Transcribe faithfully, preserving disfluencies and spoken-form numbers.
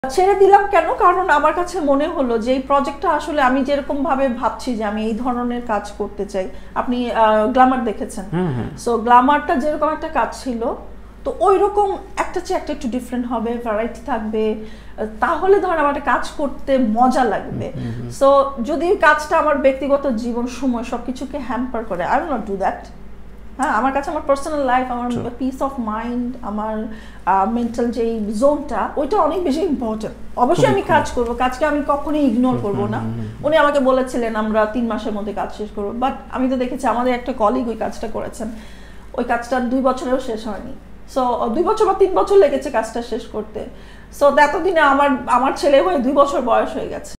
ছেড়ে দিলাম কেন, কারণ আমার কাছে মনে হলো যে এই প্রজেক্টটা আসলে আমি যেরকম ভাবে ভাবছি যে আমি এই ধরনের কাজ করতে চাই। আপনি গ্ল্যামার দেখেছেন, সো গ্ল্যামারটা যেরকম একটা কাজ ছিল, তো ওই রকম একটা চেয়ে একটা একটু ডিফারেন্ট হবে, ভ্যারাইটি থাকবে, তাহলে ধরেন আমার একটা কাজ করতে মজা লাগবে। সো যদি কাজটা আমার ব্যক্তিগত জীবন সময় সবকিছুকে হ্যাম্পার করে, I will not do that. হ্যাঁ, আমার কাছে আমার পার্সোনাল লাইফ, আমার পিস অফ মাইন্ড, আমার মেন্টাল যেই জোনটা, ওইটা অনেক বেশি ইম্পর্টেন্ট। অবশ্যই আমি কাজ করব, কাজকে আমি কখনোই ইগনোর করব না। উনি আমাকে বলেছিলেন আমরা তিন মাসের মধ্যে কাজ শেষ করবো, বাট আমি তো দেখেছি আমাদের একটা কলিগ ওই কাজটা করেছেন, ওই কাজটা দুই বছরেও শেষ হয়নি। সো দুই বছর বা তিন বছর লেগেছে কাজটা শেষ করতে। সো এতদিনে আমার আমার ছেলে হয়ে দুই বছর বয়স হয়ে গেছে।